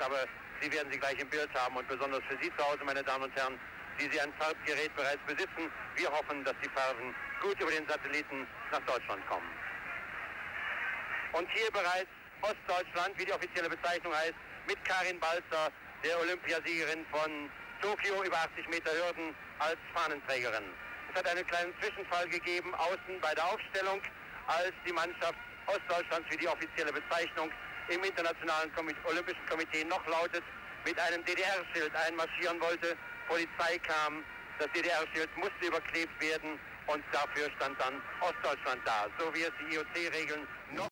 aber Sie werden sie gleich im Bild haben und besonders für Sie zu Hause, meine Damen und Herren, die Sie ein Farbgerät bereits besitzen. Wir hoffen, dass die Farben gut über den Satelliten nach Deutschland kommen. Und hier bereits Ostdeutschland, wie die offizielle Bezeichnung heißt, mit Karin Balzer, der Olympiasiegerin von Tokio über 80 Meter Hürden als Fahnenträgerin. Es hat einen kleinen Zwischenfall gegeben, außen bei der Aufstellung, als die Mannschaft Ostdeutschlands, wie die offizielle Bezeichnung im Internationalen Olympischen Komitee noch lautet, mit einem DDR-Schild einmarschieren wollte. Polizei kam, das DDR-Schild musste überklebt werden und dafür stand dann Ostdeutschland da, so wie es die IOC-Regeln noch